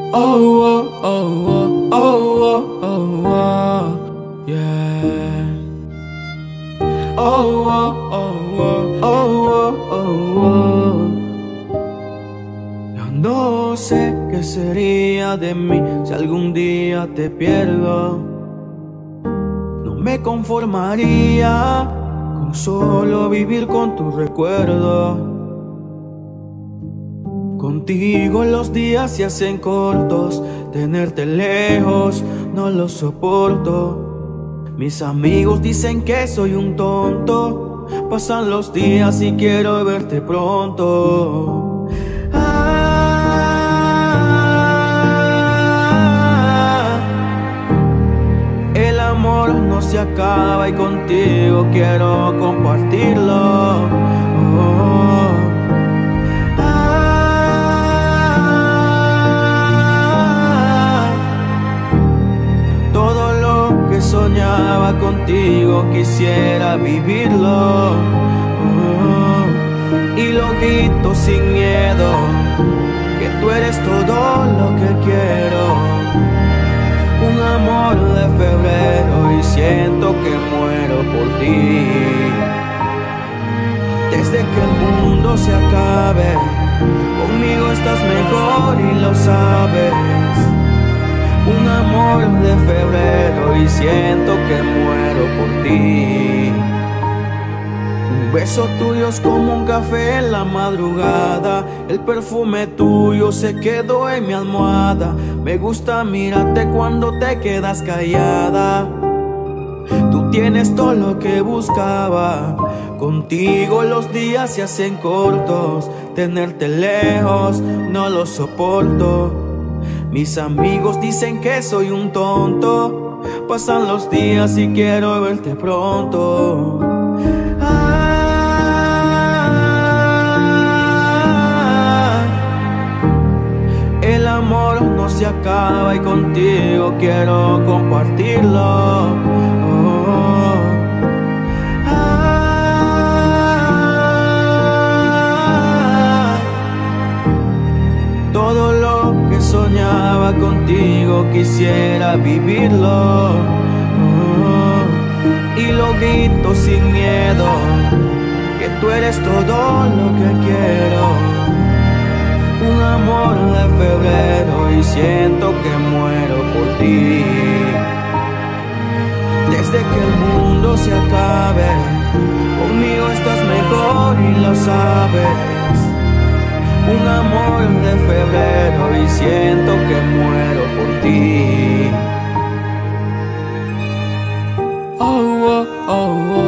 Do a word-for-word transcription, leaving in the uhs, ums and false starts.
Oh, oh, oh, oh, oh, oh, oh, yeah. Oh, oh, oh, oh, oh, oh, oh. Yo no sé qué sería de mí si algún día te pierdo. No me conformaría con solo vivir con tu recuerdo. Contigo los días se hacen cortos, tenerte lejos no lo soporto. Mis amigos dicen que soy un tonto, pasan los días y quiero verte pronto. Ah, el amor no se acaba y contigo quiero compartirlo. Oh. Soñaba contigo, quisiera vivirlo. Oh, y lo grito sin miedo, que tú eres todo lo que quiero. Un amor de febrero y siento que muero por ti. Desde que el mundo se acabe, conmigo estás mejor y lo sabes. Un amor de febrero y siento que muero por ti. Un beso tuyo es como un café en la madrugada. El perfume tuyo se quedó en mi almohada. Me gusta mirarte cuando te quedas callada. Tú tienes todo lo que buscaba. Contigo los días se hacen cortos. Tenerte lejos no lo soporto. Mis amigos dicen que soy un tonto, pasan los días y quiero verte pronto. Ah, el amor no se acaba y contigo quiero compartirlo. Oh. Ah, todo lo soñaba contigo, quisiera vivirlo. Oh, y lo grito sin miedo, que tú eres todo lo que quiero. Un amor de febrero y siento que muero por ti. Desde que el mundo se acabe, conmigo estás mejor y lo sabes. Un amor de febrero y siento que muero por ti. Oh, oh, oh, oh.